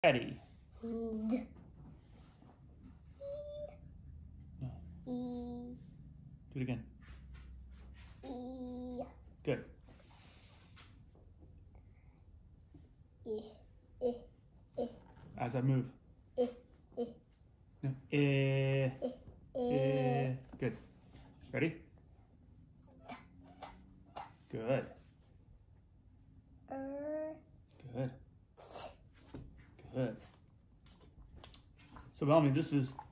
Ready. D. No. E. Do it again. E. Good. E. E. E. As I move. E. E. No. E. E. Good. Ready? Good. Good. Good. So, Bellamy, this is